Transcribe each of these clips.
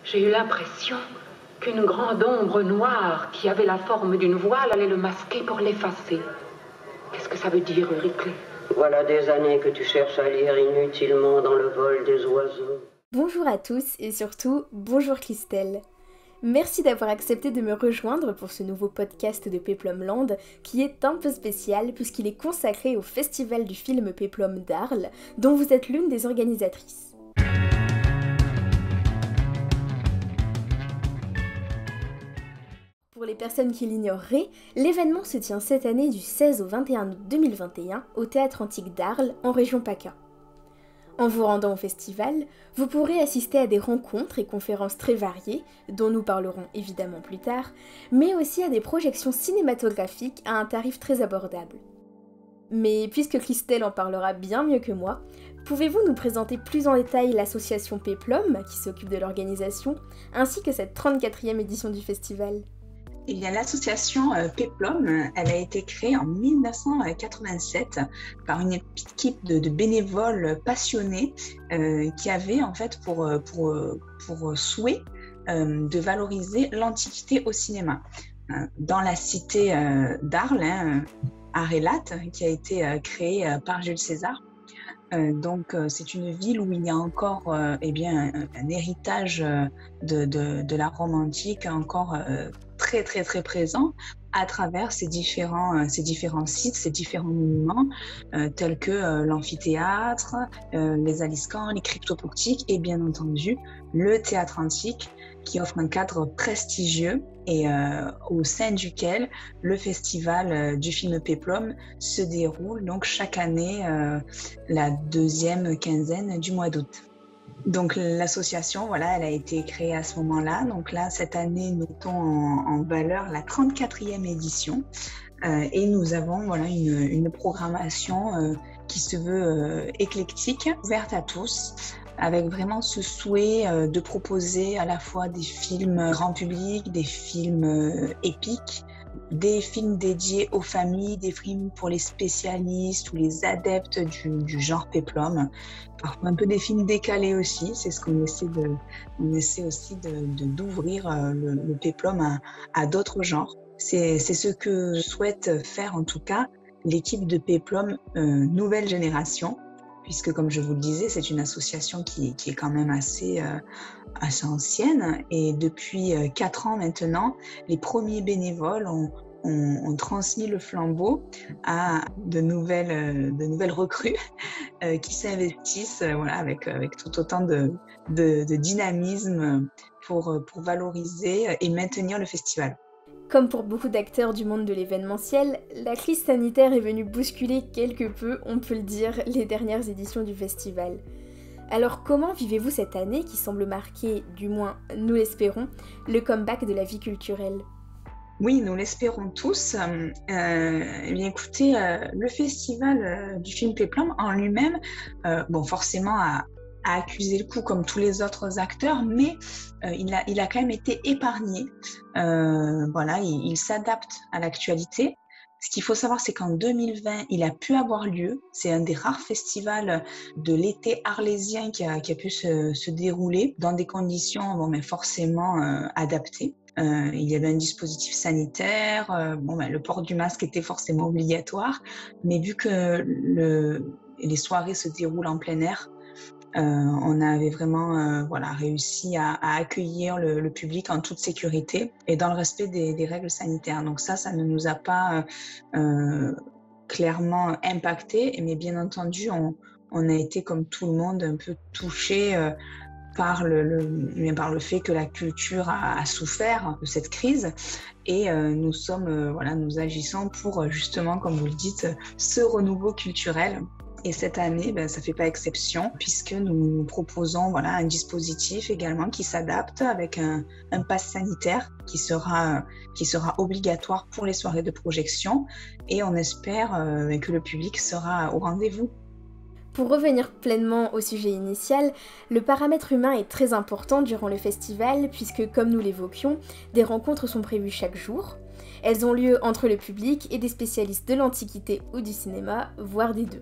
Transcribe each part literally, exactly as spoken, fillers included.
J'ai eu l'impression qu'une grande ombre noire qui avait la forme d'une voile allait le masquer pour l'effacer. Qu'est-ce que ça veut dire, Euryclée? Voilà des années que tu cherches à lire inutilement dans le vol des oiseaux. Bonjour à tous et surtout, bonjour Christelle. Merci d'avoir accepté de me rejoindre pour ce nouveau podcast de Peplumland qui est un peu spécial puisqu'il est consacré au Festival du film Péplum d'Arles dont vous êtes l'une des organisatrices. Pour les personnes qui l'ignoreraient, l'événement se tient cette année du seize au vingt et un août deux mille vingt et un au Théâtre Antique d'Arles en région PACA. En vous rendant au festival, vous pourrez assister à des rencontres et conférences très variées, dont nous parlerons évidemment plus tard, mais aussi à des projections cinématographiques à un tarif très abordable. Mais puisque Christelle en parlera bien mieux que moi, pouvez-vous nous présenter plus en détail l'association Péplum, qui s'occupe de l'organisation, ainsi que cette trente-quatrième édition du festival ? Eh bien, l'association euh, Péplum, elle a été créée en mille neuf cent quatre-vingt-sept par une équipe de, de bénévoles passionnés euh, qui avaient en fait pour, pour, pour souhait euh, de valoriser l'Antiquité au cinéma. Euh, dans la cité euh, d'Arles, hein, Arrelat, qui a été euh, créée euh, par Jules César. Euh, donc, euh, c'est une ville où il y a encore euh, eh bien, un, un héritage euh, de, de, de la Rome antique encore euh, très, très, très présent à travers ces différents, euh, ces différents sites, ces différents monuments, euh, tels que euh, l'amphithéâtre, euh, les aliscans, les cryptoportiques et bien entendu le théâtre antique qui offre un cadre prestigieux et euh, au sein duquel le festival euh, du film Péplum se déroule donc chaque année euh, la deuxième quinzaine du mois d'août. Donc l'association, voilà, elle a été créée à ce moment-là. Donc là, cette année, nous mettons en, en valeur la trente-quatrième édition euh, et nous avons voilà une, une programmation euh, qui se veut euh, éclectique, ouverte à tous, avec vraiment ce souhait euh, de proposer à la fois des films grand public, des films euh, épiques, des films dédiés aux familles, des films pour les spécialistes ou les adeptes du, du genre Péplum, parfois un peu des films décalés aussi, c'est ce qu'on essaie de, on essaie aussi de, de, d'ouvrir euh, le, le Péplum à, à d'autres genres. C'est, c'est ce que souhaite faire en tout cas l'équipe de Péplum euh, Nouvelle Génération, puisque comme je vous le disais, c'est une association qui, qui est quand même assez, euh, assez ancienne. Et depuis euh, quatre ans maintenant, les premiers bénévoles ont, ont, ont transmis le flambeau à de nouvelles, euh, de nouvelles recrues euh, qui s'investissent euh, voilà, avec, avec tout autant de, de, de dynamisme pour, pour valoriser et maintenir le festival. Comme pour beaucoup d'acteurs du monde de l'événementiel, la crise sanitaire est venue bousculer quelque peu, on peut le dire, les dernières éditions du festival. Alors comment vivez-vous cette année qui semble marquer, du moins nous l'espérons, le comeback de la vie culturelle ? Oui, nous l'espérons tous. Euh, eh bien, écoutez, euh, le festival euh, du film Péplum en lui-même, euh, bon, forcément, a, a accusé le coup comme tous les autres acteurs, mais euh, il, a, il a quand même été épargné. Euh, voilà, il, il s'adapte à l'actualité. Ce qu'il faut savoir, c'est qu'en deux mille vingt, il a pu avoir lieu. C'est un des rares festivals de l'été arlésien qui a, qui a pu se, se dérouler dans des conditions bon, mais forcément euh, adaptées. Euh, il y avait un dispositif sanitaire, euh, bon, ben, le port du masque était forcément obligatoire, mais vu que le, les soirées se déroulent en plein air, euh, on avait vraiment euh, voilà, réussi à, à accueillir le, le public en toute sécurité et dans le respect des, des règles sanitaires. Donc ça, ça ne nous a pas euh, clairement impacté, mais bien entendu, on, on a été comme tout le monde un peu touché euh, par le, le, par le fait que la culture a, a souffert de cette crise et euh, nous sommes, euh, voilà, nous agissons pour justement, comme vous le dites, ce renouveau culturel. Et cette année, ben, ça ne fait pas exception puisque nous proposons voilà, un dispositif également qui s'adapte avec un, un pass sanitaire qui sera, qui sera obligatoire pour les soirées de projection et on espère euh, que le public sera au rendez-vous. Pour revenir pleinement au sujet initial, le paramètre humain est très important durant le festival puisque, comme nous l'évoquions, des rencontres sont prévues chaque jour. Elles ont lieu entre le public et des spécialistes de l'Antiquité ou du cinéma, voire des deux.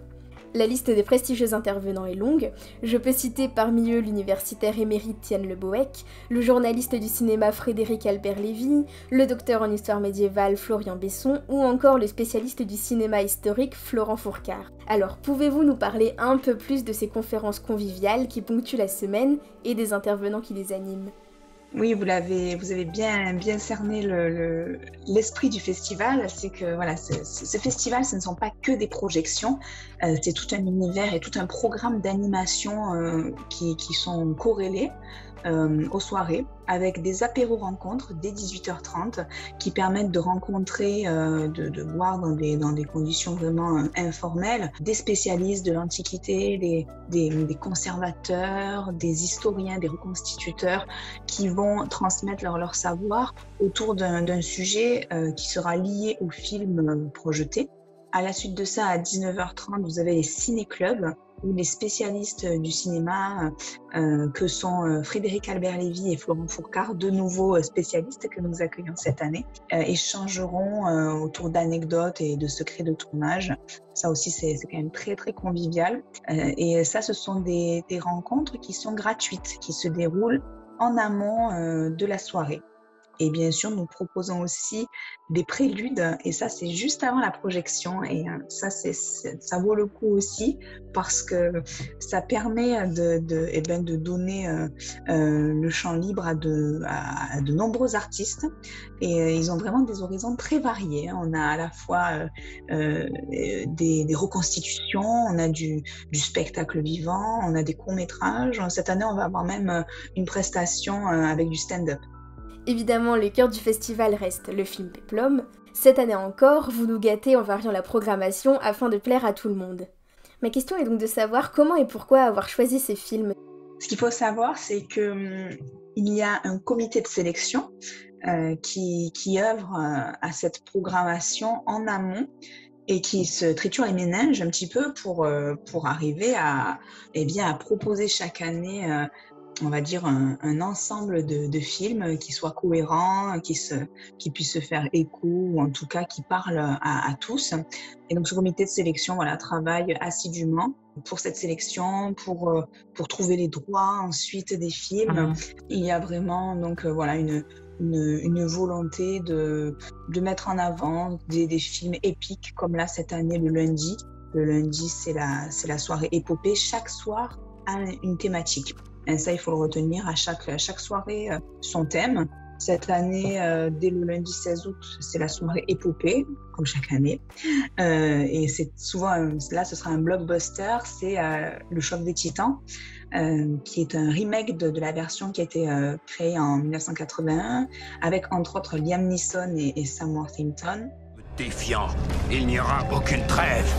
La liste des prestigieux intervenants est longue. Je peux citer parmi eux l'universitaire émérite Tian Le Boec, le journaliste du cinéma Frédéric Albert Lévy, le docteur en histoire médiévale Florian Besson ou encore le spécialiste du cinéma historique Florent Fourcart. Alors, pouvez-vous nous parler un peu plus de ces conférences conviviales qui ponctuent la semaine et des intervenants qui les animent ? Oui, vous l'avez, vous avez bien, bien cerné le, le, l'esprit du festival. C'est que voilà, ce, ce festival, ce ne sont pas que des projections, euh, c'est tout un univers et tout un programme d'animation euh, qui, qui sont corrélés euh, aux soirées, avec des apéros-rencontres dès dix-huit heures trente qui permettent de rencontrer, euh, de, de boire dans des, dans des conditions vraiment euh, informelles, des spécialistes de l'Antiquité, des, des, des conservateurs, des historiens, des reconstituteurs qui vont transmettre leur, leur savoir autour d'un, d'un sujet euh, qui sera lié au film euh, projeté. À la suite de ça, à dix-neuf heures trente, vous avez les ciné-clubs où les spécialistes du cinéma euh, que sont euh, Frédéric Albert Lévy et Florent Fourcart, deux nouveaux spécialistes que nous accueillons cette année, euh, échangeront euh, autour d'anecdotes et de secrets de tournage. Ça aussi, c'est, c'est quand même très, très convivial. Euh, et ça, ce sont des, des rencontres qui sont gratuites, qui se déroulent en amont euh, de la soirée. Et bien sûr, nous proposons aussi des préludes, et ça, c'est juste avant la projection. Et ça, c'est, c'est, ça vaut le coup aussi, parce que ça permet de, de, eh ben, de donner euh, euh, le champ libre à de, à, à de nombreux artistes. Et euh, ils ont vraiment des horizons très variés. On a à la fois euh, euh, des, des reconstitutions, on a du, du spectacle vivant, on a des courts-métrages. Cette année, on va avoir même une prestation avec du stand-up. Évidemment, le cœur du festival reste le film Péplum. Cette année encore, vous nous gâtez en variant la programmation afin de plaire à tout le monde. Ma question est donc de savoir comment et pourquoi avoir choisi ces films. Ce qu'il faut savoir, c'est qu'il hum, y a un comité de sélection euh, qui, qui œuvre euh, à cette programmation en amont et qui se triture les méninges un petit peu pour, euh, pour arriver à, eh bien, à proposer chaque année euh, on va dire, un, un ensemble de, de films qui soient cohérents, qui, se, qui puissent se faire écho, ou en tout cas qui parlent à, à tous. Et donc, ce comité de sélection voilà, travaille assidûment pour cette sélection, pour, pour trouver les droits ensuite des films. Mmh. Il y a vraiment donc, voilà, une, une, une volonté de, de mettre en avant des, des films épiques, comme là, cette année, le lundi. Le lundi, c'est la, c'est la soirée épopée. Chaque soir a une thématique. Et ça, il faut le retenir, à chaque, à chaque soirée, euh, son thème. Cette année, euh, dès le lundi seize août, c'est la soirée épopée, comme chaque année. Euh, et c'est souvent, là, ce sera un blockbuster, c'est euh, Le Choc des Titans, euh, qui est un remake de, de la version qui a été euh, créée en dix-neuf cent quatre-vingt-un, avec entre autres Liam Neeson et, et Sam Worthington. Défiant, il n'y aura aucune trêve.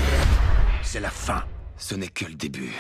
C'est la fin, ce n'est que le début.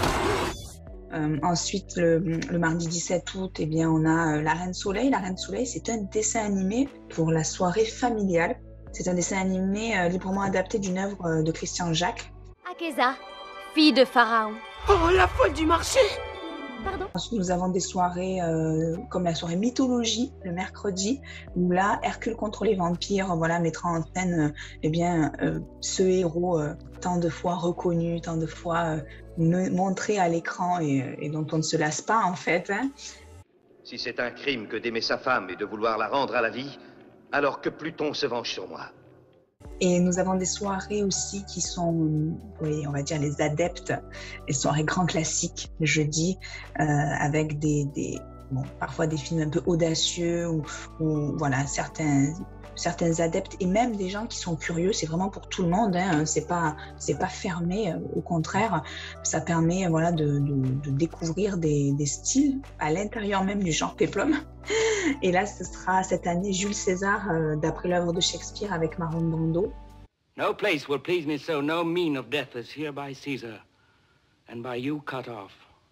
Euh, ensuite, le, le mardi dix-sept août, eh bien, on a euh, La Reine Soleil. La Reine Soleil, c'est un dessin animé pour la soirée familiale. C'est un dessin animé euh, librement adapté d'une œuvre euh, de Christian Jacques. Akésa, fille de Pharaon. Oh, la folle du marché! Pardon? Ensuite, nous avons des soirées euh, comme la soirée mythologie, le mercredi, où là, Hercule contre les vampires voilà, mettra en scène euh, eh bien, euh, ce héros euh, tant de fois reconnu, tant de fois euh, montré à l'écran et, et dont on ne se lasse pas en fait. Hein. Si c'est un crime que d'aimer sa femme et de vouloir la rendre à la vie, alors que Pluton se venge sur moi. Et nous avons des soirées aussi qui sont, oui, on va dire les adeptes, les soirées grands classiques le jeudi, euh, avec des, des bon, parfois des films un peu audacieux ou, ou voilà certains, certains adeptes et même des gens qui sont curieux. C'est vraiment pour tout le monde, hein, c'est pas, c'est pas fermé. Au contraire, ça permet voilà de, de, de découvrir des, des styles à l'intérieur même du genre péplum. Et là, ce sera cette année Jules César, euh, d'après l'œuvre de Shakespeare avec Marlon Brando. No place will please me so, no mean of death is here by Caesar, and by you cut off,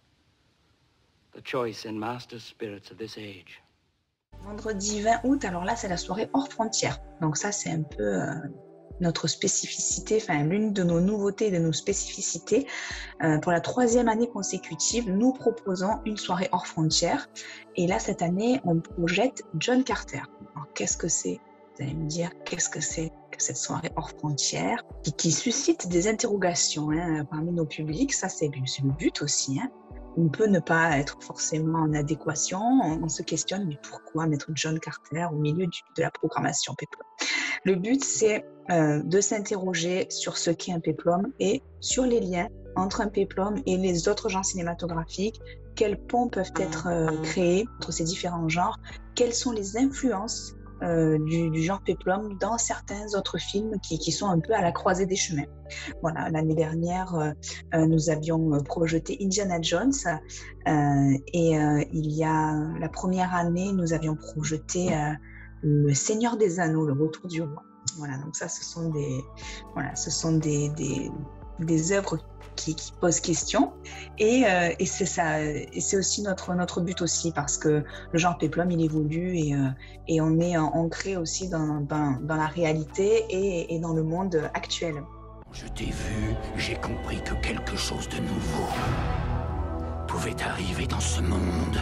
the choice and master spirits of this age. Vendredi vingt août, alors là, c'est la soirée hors frontières. Donc ça, c'est un peu euh, notre spécificité, enfin l'une de nos nouveautés, de nos spécificités. Euh, pour la troisième année consécutive, nous proposons une soirée hors frontières. Et là, cette année, on projette John Carter. Alors, qu'est-ce que c'est? Vous allez me dire, qu'est-ce que c'est? cette soirée hors frontières, qui, qui suscite des interrogations hein, parmi nos publics. Ça, c'est le but aussi. Hein. On peut ne pas être forcément en adéquation. On, on se questionne, mais pourquoi mettre John Carter au milieu du, de la programmation Peplum? Le but, c'est euh, de s'interroger sur ce qu'est un Peplum et sur les liens entre un Peplum et les autres genres cinématographiques. Quels ponts peuvent être euh, créés entre ces différents genres? Quelles sont les influences euh, du, du genre Peplum dans certains autres films qui, qui sont un peu à la croisée des chemins? Voilà, l'année dernière, euh, nous avions projeté Indiana Jones euh, et euh, il y a la première année, nous avions projeté euh, Le Seigneur des Anneaux, Le Retour du Roi. Voilà, donc ça, ce sont des, voilà, ce sont des, des, des œuvres Qui, qui pose question et, euh, et c'est ça et c'est aussi notre notre but aussi parce que le genre Peplum il évolue et euh, et on est ancré aussi dans dans, dans la réalité et, et dans le monde actuel. Je t'ai vu, j'ai compris que quelque chose de nouveau pouvait arriver dans ce monde.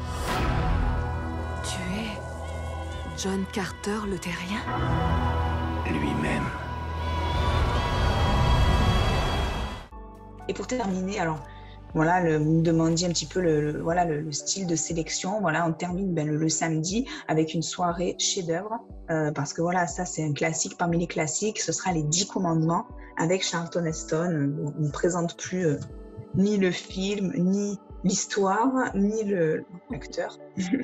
Tu es John Carter le Terrien? Lui-même. Et pour terminer, alors voilà, le, vous me demandiez un petit peu le, le voilà le, le style de sélection. Voilà, on termine ben, le, le samedi avec une soirée chef-d'œuvre euh, parce que voilà, ça c'est un classique parmi les classiques. Ce sera les Dix Commandements avec Charlton Heston. On ne présente plus euh, ni le film, ni l'histoire, ni le l'acteur.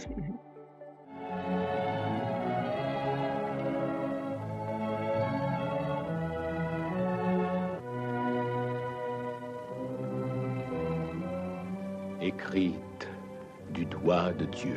Écrite du doigt de Dieu.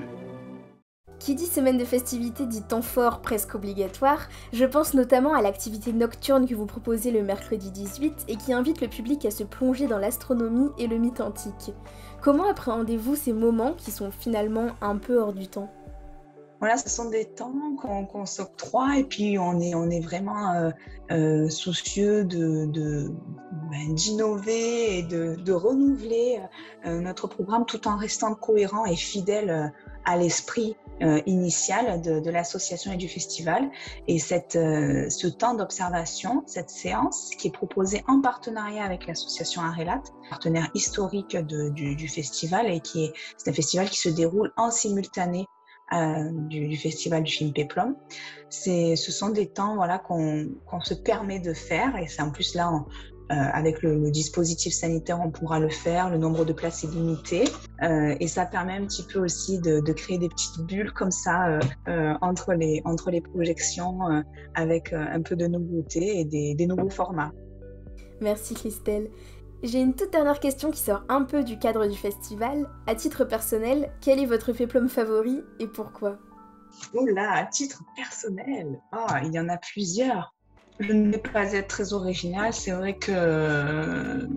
Qui dit semaine de festivités dit temps fort presque obligatoire, je pense notamment à l'activité nocturne que vous proposez le mercredi dix-huit et qui invite le public à se plonger dans l'astronomie et le mythe antique. Comment appréhendez-vous ces moments qui sont finalement un peu hors du temps ? Voilà, ce sont des temps qu'on qu'on s'octroie et puis on est, on est vraiment euh, euh, soucieux de, de, ben, d'innover et de, de renouveler euh, notre programme tout en restant cohérent et fidèle euh, à l'esprit euh, initial de, de l'association et du festival. Et cette, euh, ce temps d'observation, cette séance qui est proposée en partenariat avec l'association Arelat, partenaire historique de, du, du festival et qui est, c'est un festival qui se déroule en simultané Euh, du, du festival du film Peplum. C'est, ce sont des temps voilà, qu'on, qu'on se permet de faire et c'est en plus là, on, euh, avec le, le dispositif sanitaire, on pourra le faire, le nombre de places est limité euh, et ça permet un petit peu aussi de, de créer des petites bulles comme ça euh, euh, entre, les, entre les projections euh, avec euh, un peu de nouveauté et des, des nouveaux formats. Merci Christelle. J'ai une toute dernière question qui sort un peu du cadre du festival. À titre personnel, quel est votre Peplum favori et pourquoi ? Oh là, à titre personnel, oh, il y en a plusieurs. Je ne vais pas être très originale. C'est vrai que euh,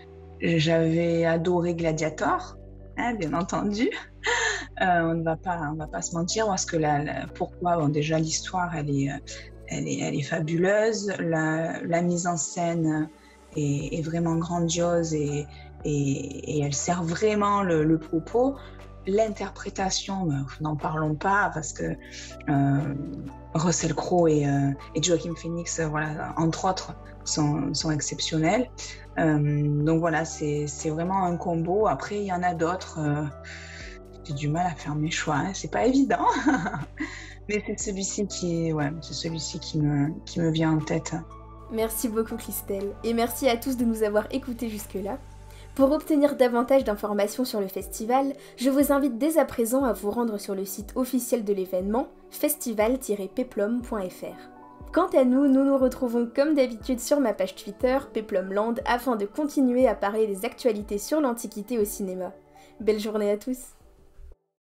j'avais adoré Gladiator, hein, bien entendu. Euh, on ne va pas, on va pas se mentir parce que la, la, pourquoi bon, déjà l'histoire, elle est, elle est, elle est fabuleuse. La, la mise en scène est, est vraiment grandiose et, et, et elle sert vraiment le, le propos. L'interprétation, n'en parlons pas parce que euh, Russell Crowe et, euh, et Joaquin Phoenix, voilà, entre autres, sont, sont exceptionnels. Euh, donc voilà, c'est, c'est vraiment un combo. Après, il y en a d'autres. Euh, j'ai du mal à faire mes choix, hein, c'est pas évident. Mais c'est celui-ci qui, ouais, c'est celui-ci qui me, qui me vient en tête. Merci beaucoup Christelle, et merci à tous de nous avoir écoutés jusque-là. Pour obtenir davantage d'informations sur le festival, je vous invite dès à présent à vous rendre sur le site officiel de l'événement, festival tiret peplum point f r. Quant à nous, nous nous retrouvons comme d'habitude sur ma page Twitter, Peplumland, afin de continuer à parler des actualités sur l'Antiquité au cinéma. Belle journée à tous!